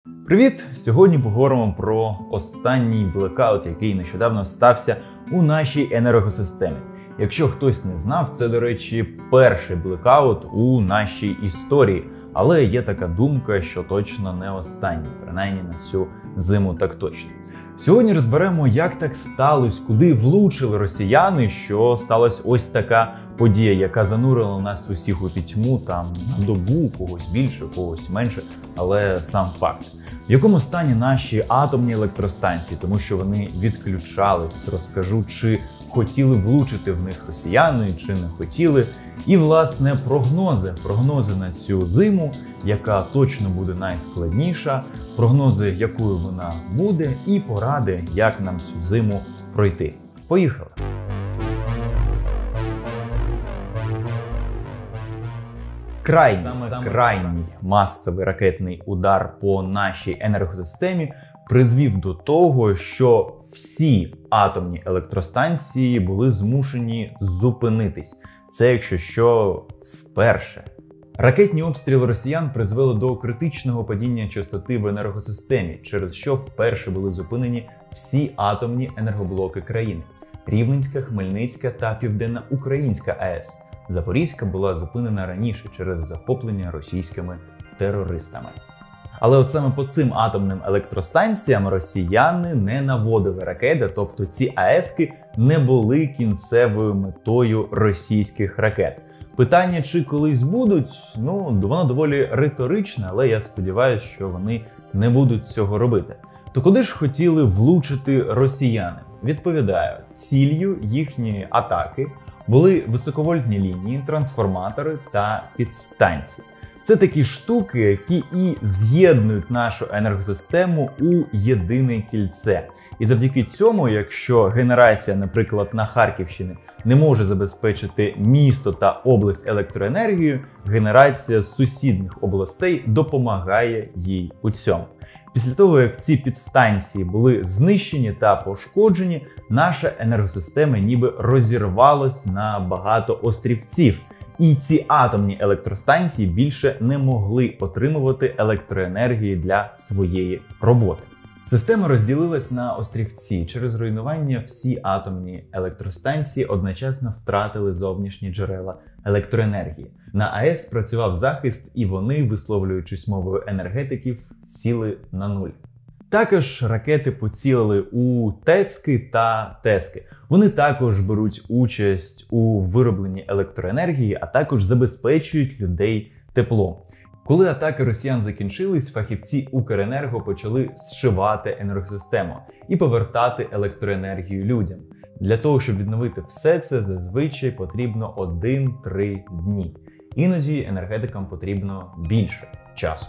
Привіт! Сьогодні поговоримо про останній блекаут, який нещодавно стався у нашій енергосистемі. Якщо хтось не знав, це, до речі, перший блекаут у нашій історії. Але є така думка, що точно не останній, принаймні на цю зиму так точно. Сьогодні розберемо, як так сталося, куди влучили росіяни, що сталася ось така подія, яка занурила нас усіх у пітьму, там на добу, когось більше, когось менше, але сам факт. В якому стані наші атомні електростанції, тому що вони відключались, розкажу, чи хотіли влучити в них росіяни, чи не хотіли. І, власне, прогнози на цю зиму, яка точно буде найскладніша, прогнози, якою вона буде, і поради, як нам цю зиму пройти. Поїхали! Крайній масовий ракетний удар по нашій енергосистемі призвів до того, що всі атомні електростанції були змушені зупинитись. Це, якщо що, вперше. Ракетні обстріли росіян призвели до критичного падіння частоти в енергосистемі, через що вперше були зупинені всі атомні енергоблоки країни. Рівненська, Хмельницька та Південноукраїнська АЕС. Запорізька була зупинена раніше через захоплення російськими терористами. Але от саме по цим атомним електростанціям росіяни не наводили ракети, тобто ці АЕСки не були кінцевою метою російських ракет. Питання, чи колись будуть, воно доволі риторичне, але я сподіваюся, що вони не будуть цього робити. То куди ж хотіли влучити росіяни? Відповідаю, ціллю їхньої атаки були високовольтні лінії, трансформатори та підстанції. Це такі штуки, які і з'єднують нашу енергосистему у єдине кільце. І завдяки цьому, якщо генерація, наприклад, на Харківщині не може забезпечити місто та область електроенергією, генерація з сусідніх областей допомагає їй у цьому. Після того, як ці підстанції були знищені та пошкоджені, наша енергосистема ніби розірвалась на багато острівців. І ці атомні електростанції більше не могли отримувати електроенергії для своєї роботи. Система розділилась на острівці. Через руйнування всі атомні електростанції одночасно втратили зовнішні джерела електроенергії. На АЕС працював захист, і вони, висловлюючись мовою енергетиків, сіли на нуль. Також ракети поцілили у ТЕЦки та ТЕСки. Вони також беруть участь у виробленні електроенергії, а також забезпечують людей теплом. Коли атаки росіян закінчились, фахівці Укренерго почали зшивати енергосистему і повертати електроенергію людям. Для того, щоб відновити все це, зазвичай потрібно 1-3 дні. Іноді енергетикам потрібно більше часу.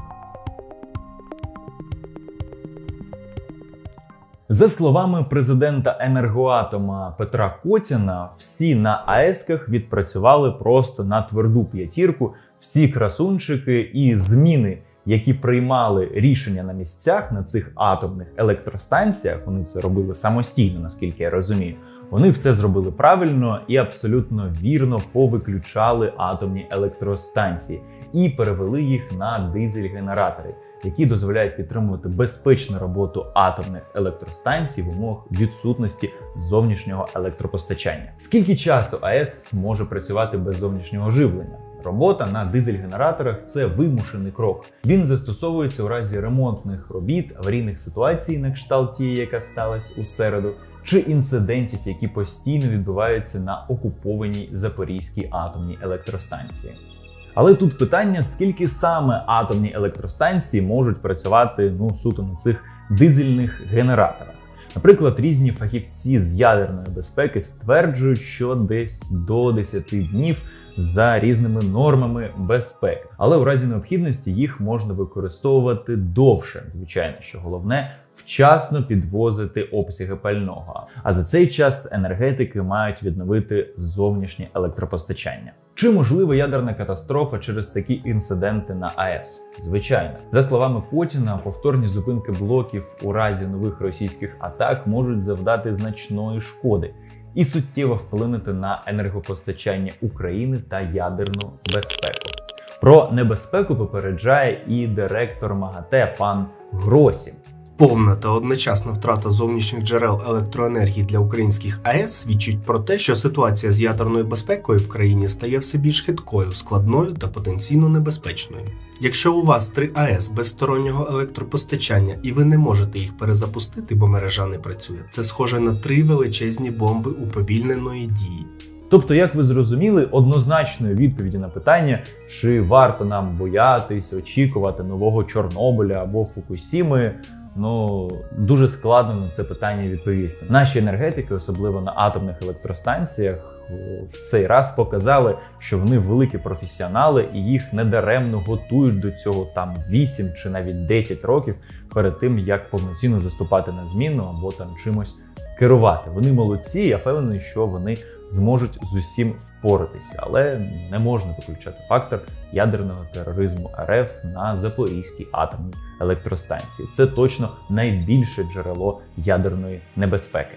За словами президента Енергоатома Петра Котіна, всі на АЕСках відпрацювали просто на тверду п'ятірку, всі красунчики і зміни, які приймали рішення на місцях на цих атомних електростанціях, вони це робили самостійно, наскільки я розумію, вони все зробили правильно і абсолютно вірно повиключали атомні електростанції і перевели їх на дизель-генератори, які дозволяють підтримувати безпечну роботу атомних електростанцій в умовах відсутності зовнішнього електропостачання. Скільки часу АЕС може працювати без зовнішнього живлення? Робота на дизель-генераторах – це вимушений крок. Він застосовується у разі ремонтних робіт, аварійних ситуацій, на кшталт тієї, яка сталася у середу, чи інцидентів, які постійно відбуваються на окупованій Запорізькій атомній електростанції. Але тут питання, скільки саме атомні електростанції можуть працювати суто на цих дизельних генераторах. Наприклад, різні фахівці з ядерної безпеки стверджують, що десь до 10 днів за різними нормами безпеки. Але у разі необхідності їх можна використовувати довше. Звичайно, що головне – вчасно підвозити обсяги пального. А за цей час енергетики мають відновити зовнішнє електропостачання. Чи можлива ядерна катастрофа через такі інциденти на АЕС? Звичайно. За словами Путіна, повторні зупинки блоків у разі нових російських атак можуть завдати значної шкоди і суттєво вплинути на енергопостачання України та ядерну безпеку. Про небезпеку попереджає і директор МАГАТЕ пан Гросі. Повна та одночасна втрата зовнішніх джерел електроенергії для українських АЕС свідчить про те, що ситуація з ядерною безпекою в країні стає все більш хиткою, складною та потенційно небезпечною. Якщо у вас 3 АЕС без стороннього електропостачання і ви не можете їх перезапустити, бо мережа не працює, це схоже на 3 величезні бомби уповільненої дії. Тобто, як ви зрозуміли, однозначної відповіді на питання, чи варто нам боятись, очікувати нового Чорнобиля або Фукусіми, дуже складно на це питання відповісти. Наші енергетики, особливо на атомних електростанціях, в цей раз показали, що вони великі професіонали і їх недаремно готують до цього 8 чи навіть 10 років перед тим, як повноцінно заступати на зміну або чимось керувати. Вони молодці, я впевнений, що вони зможуть з усім впоратися, але не можна виключати фактор ядерного тероризму РФ на Запорізькій атомній електростанції. Це точно найбільше джерело ядерної небезпеки.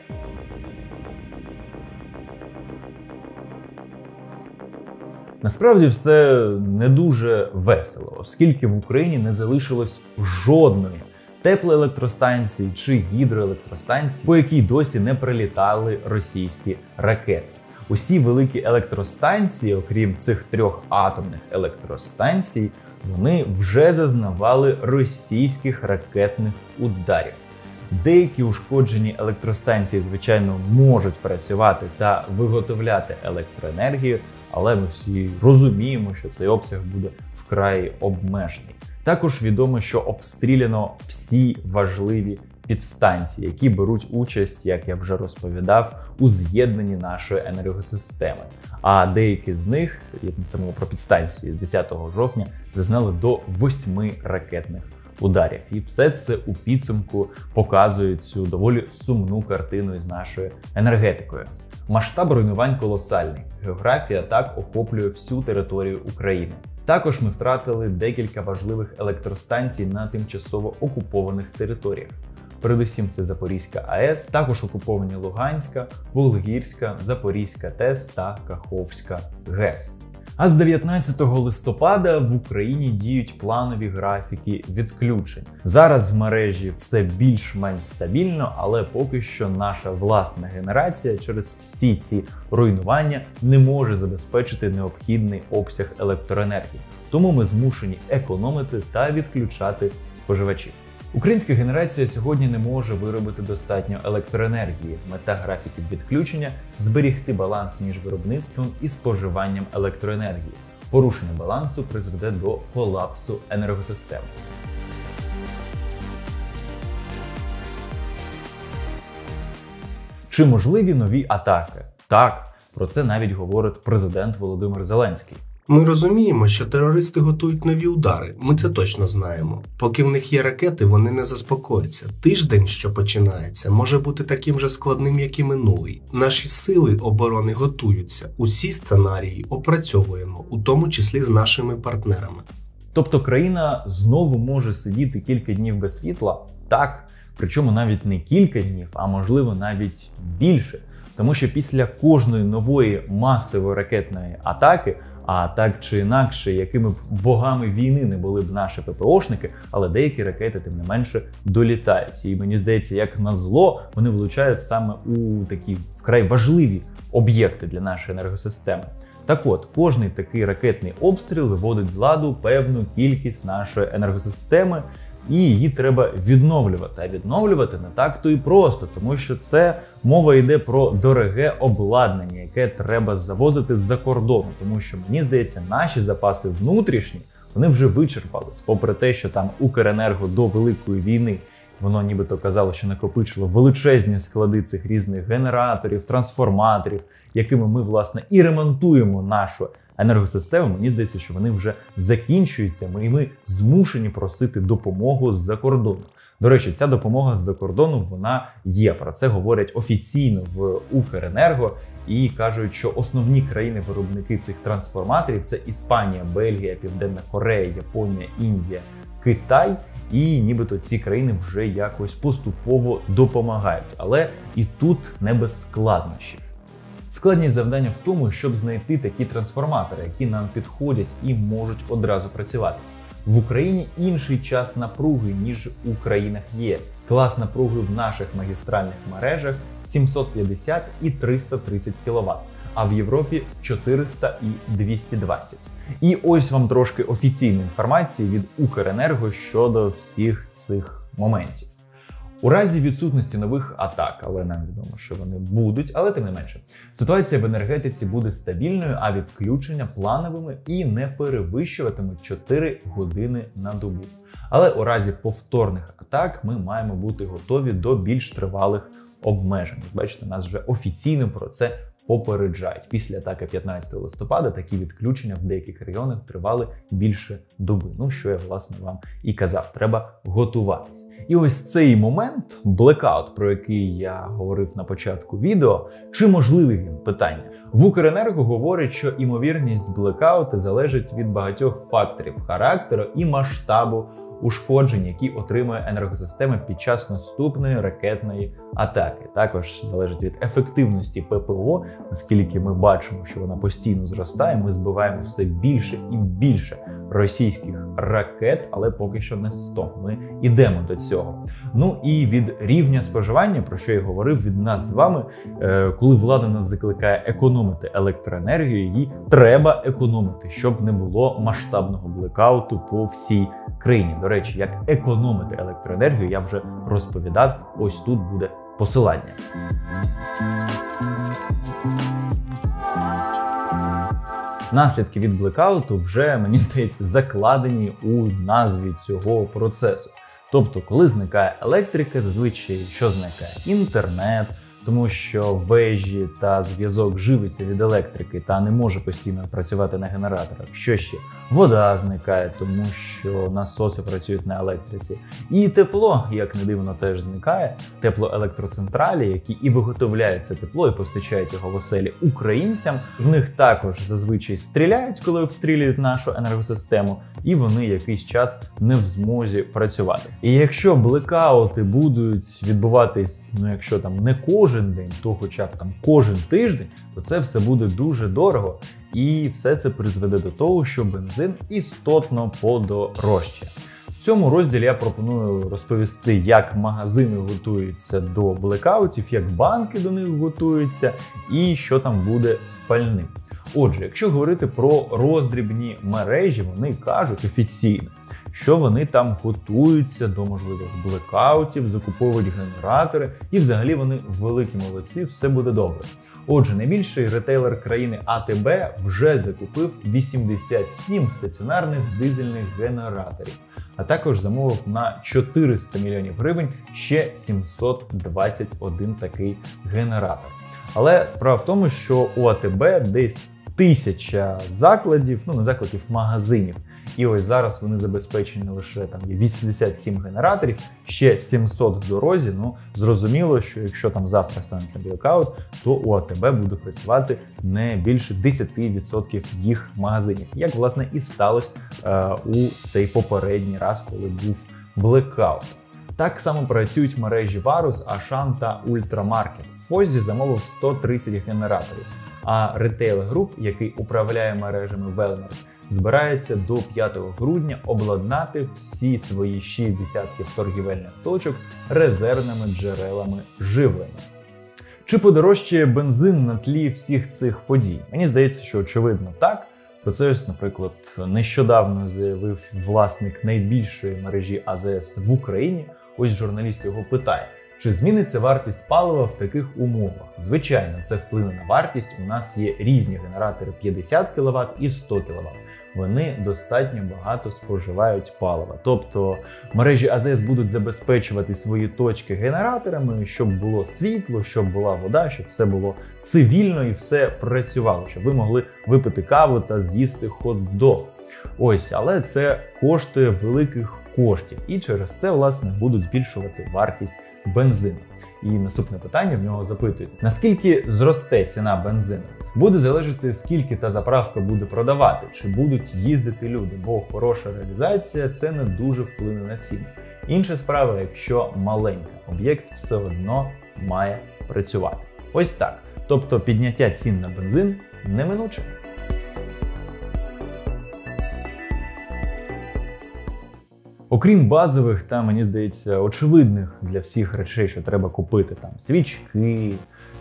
Насправді все не дуже весело, оскільки в Україні не залишилось жодної теплоелектростанції чи гідроелектростанції, по якій досі не прилітали російські ракети. Усі великі електростанції, окрім цих 3 атомних електростанцій, вони вже зазнавали російських ракетних ударів. Деякі ушкоджені електростанції, звичайно, можуть працювати та виготовляти електроенергію, але ми всі розуміємо, що цей обсяг буде вкрай обмежений. Також відомо, що обстріляно всі важливі підстанції, які беруть участь, як я вже розповідав, у з'єднанні нашої енергосистеми. А деякі з них, це мова про підстанції, з 10 жовтня зазнали до 8 ракетних ударів. І все це у підсумку показує цю доволі сумну картину із нашою енергетикою. Масштаб руйнувань колосальний. Географія атак охоплює всю територію України. Також ми втратили декілька важливих електростанцій на тимчасово окупованих територіях. Передусім це Запорізька АЕС, також окуповані Луганська, Вуглегірська, Запорізька ТЕС та Каховська ГЕС. А з 19 листопада в Україні діють планові графіки відключень. Зараз в мережі все більш-менш стабільно, але поки що наша власна генерація через всі ці руйнування не може забезпечити необхідний обсяг електроенергії. Тому ми змушені економити та відключати споживачів. Українська генерація сьогодні не може виробити достатньо електроенергії. Мета графіків відключення – зберігти баланс між виробництвом і споживанням електроенергії. Порушення балансу призведе до колапсу енергосистеми. Чи можливі нові атаки? Так, про це навіть говорить президент Володимир Зеленський. Ми розуміємо, що терористи готують нові удари, ми це точно знаємо. Поки в них є ракети, вони не заспокояться. Тиждень, що починається, може бути таким же складним, як і минулий. Наші сили оборони готуються, усі сценарії опрацьовуємо, у тому числі з нашими партнерами. Тобто країна знову може сидіти кілька днів без світла? Так, причому навіть не кілька днів, а можливо навіть більше. Тому що після кожної нової масової ракетної атаки, а так чи інакше, якими б богами війни не були б наші ППОшники, але деякі ракети, тим не менше, долітають. І мені здається, як назло, вони влучають саме у такі вкрай важливі об'єкти для нашої енергосистеми. Так от, кожний такий ракетний обстріл виводить з ладу певну кількість нашої енергосистеми, і її треба відновлювати. А відновлювати не так-то і просто, тому що це мова йде про дороге обладнання, яке треба завозити з-за кордону. Тому що, мені здається, наші запаси внутрішні, вони вже вичерпались. Попри те, що там Укренерго до Великої війни, воно нібито казало, що накопичило величезні склади цих різних генераторів, трансформаторів, якими ми, власне, і ремонтуємо нашу енергосистему, мені здається, що вони вже закінчуються, і ми змушені просити допомогу з-за кордону. До речі, ця допомога з-за кордону, вона є. Про це говорять офіційно в Укренерго і кажуть, що основні країни-виробники цих трансформаторів – це Іспанія, Бельгія, Південна Корея, Японія, Індія, Китай. І нібито ці країни вже якось поступово допомагають. Але і тут не без складнощів. Складність завдання в тому, щоб знайти такі трансформатори, які нам підходять і можуть одразу працювати. В Україні інший час напруги, ніж у країнах ЄС. Клас напруги в наших магістральних мережах 750 і 330 кВт, а в Європі 400 і 220. І ось вам трошки офіційної інформації від Укренерго щодо всіх цих моментів. У разі відсутності нових атак, але нам відомо, що вони будуть, але тим не менше, ситуація в енергетиці буде стабільною, а відключення плановими і не перевищуватимуть 4 години на добу. Але у разі повторних атак ми маємо бути готові до більш тривалих обмежень. Бачите, нас вже офіційно про це попереджають. Після атаки 15 листопада такі відключення в деяких регіонах тривали більше доби. Ну, що я, власне, вам і казав, треба готуватись. І ось цей момент, блекаут, про який я говорив на початку відео, чи можливий він? Питання. В Укренерго говорять, що імовірність блекауту залежить від багатьох факторів характеру і масштабу ушкоджень, які отримує енергосистема під час наступної ракетної атаки. Також залежить від ефективності ППО, наскільки ми бачимо, що вона постійно зростає, ми збиваємо все більше і більше російських ракет, але поки що не 100. Ми йдемо до цього. Ну і від рівня споживання, про що я говорив, від нас з вами, коли влада нас закликає економити електроенергію, її треба економити, щоб не було масштабного блекауту по всій країні. До речі, як економити електроенергію, я вже розповідав, ось тут буде посилання. Наслідки від блекауту вже, мені здається, закладені у назві цього процесу. Тобто, коли зникає електрика, зазвичай що зникає? Інтернет, тому що вежі та зв'язок живиться від електрики та не може постійно працювати на генераторах. Що ще? Вода зникає, тому що насоси працюють на електриці. І тепло, як не дивно, теж зникає. Теплоелектроцентралі, які і виготовляють це тепло і постачають його в оселі українцям, в них також зазвичай стріляють, коли обстрілюють нашу енергосистему, і вони якийсь час не в змозі працювати. І якщо блекаути будуть відбуватись, ну якщо там не кожен день, то хоча б там кожен тиждень, то це все буде дуже дорого. І все це призведе до того, що бензин істотно подорожчає. В цьому розділі я пропоную розповісти, як магазини готуються до блекаутів, як банки до них готуються і що там буде з пальним. Отже, якщо говорити про роздрібні мережі, вони кажуть офіційно, що вони там готуються до можливих блекаутів, закуповують генератори і взагалі вони великі молодці, все буде добре. Отже, найбільший ретейлер країни АТБ вже закупив 87 стаціонарних дизельних генераторів, а також замовив на 400 мільйонів гривень ще 721 такий генератор. Але справа в тому, що у АТБ десь 1000 закладів, ну не закладів, магазинів. І ось зараз вони забезпечені лише там є 87 генераторів, ще 700 в дорозі. Ну, зрозуміло, що якщо там завтра станеться блекаут, то у АТБ буде працювати не більше 10% їх магазинів. Як, власне, і сталося у цей попередній раз, коли був блекаут. Так само працюють мережі Варус, Ашан та Ультрамаркет. Фозі замовив 130 генераторів, а Retail Group, який управляє мережами Велмарт, збирається до 5 грудня обладнати всі свої 6 десятків торгівельних точок резервними джерелами живлення. Чи подорожчає бензин на тлі всіх цих подій? Мені здається, що очевидно так. Про це, наприклад, нещодавно заявив власник найбільшої мережі АЗС в Україні. Ось журналіст його питає, чи зміниться вартість палива в таких умовах? Звичайно, це вплине на вартість. У нас є різні генератори 50 кВт і 100 кВт. Вони достатньо багато споживають палива. Тобто мережі АЗС будуть забезпечувати свої точки генераторами, щоб було світло, щоб була вода, щоб все було цивільно і все працювало, щоб ви могли випити каву та з'їсти хот-дог. Ось, але це коштує великих коштів. І через це, власне, будуть збільшувати вартість бензину. І наступне питання в нього запитують, наскільки зросте ціна бензину? Буде залежати, скільки та заправка буде продавати, чи будуть їздити люди, бо хороша реалізація – це не дуже вплине на ціни. Інша справа, якщо маленька, об'єкт все одно має працювати. Ось так. Тобто підняття цін на бензин неминуче. Окрім базових та, мені здається, очевидних для всіх речей, що треба купити, там свічки,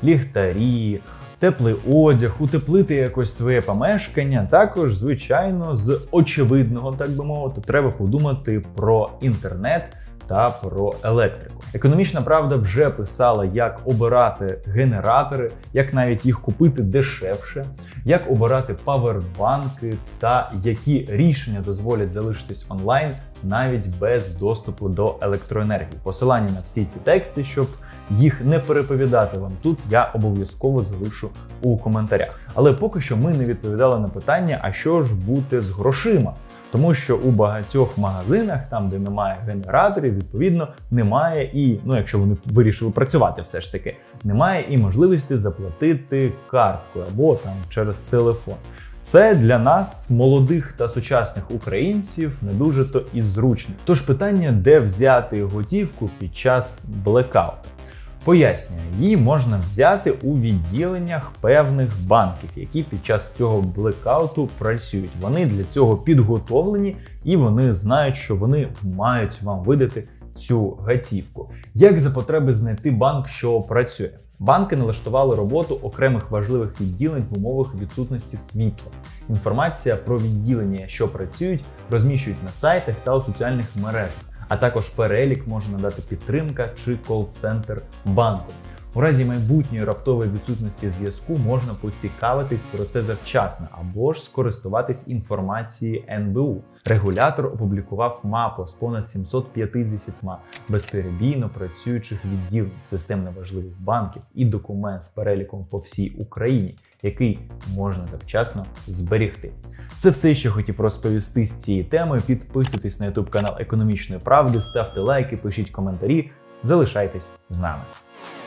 ліхтарі, теплий одяг, утеплити якось своє помешкання, також, звичайно, з очевидного, так би мовити, треба подумати про інтернет та про електрику. Економічна правда вже писала, як обирати генератори, як навіть їх купити дешевше, як обирати павербанки та які рішення дозволять залишитись онлайн навіть без доступу до електроенергії. Посилання на всі ці тексти, щоб їх не переповідати вам тут, я обов'язково залишу у коментарях. Але поки що ми не відповідали на питання, а що ж бути з грошима? Тому що у багатьох магазинах, там де немає генераторів, відповідно, немає і, якщо вони вирішили працювати все ж таки, немає і можливості заплатити карткою або там через телефон. Це для нас, молодих та сучасних українців, не дуже-то і зручно. Тож питання, де взяти готівку під час блекауту. Пояснюю, її можна взяти у відділеннях певних банків, які під час цього блекауту працюють. Вони для цього підготовлені і вони знають, що вони мають вам видати цю готівку. Як за потреби знайти банк, що працює? Банки налаштували роботу окремих важливих відділень в умовах відсутності світла. Інформація про відділення, що працюють, розміщують на сайтах та у соціальних мережах. А також перелік може надати підтримка чи кол-центр банку. У разі майбутньої раптової відсутності зв'язку можна поцікавитись про це завчасно або ж скористуватись інформацією НБУ. Регулятор опублікував мапу з понад 750 безперебійно працюючих відділень системно важливих банків і документ з переліком по всій Україні, який можна завчасно зберігти. Це все, що хотів розповісти з цієї теми. Підписуйтесь на YouTube канал Економічної правди, ставте лайки, пишіть коментарі, залишайтесь з нами.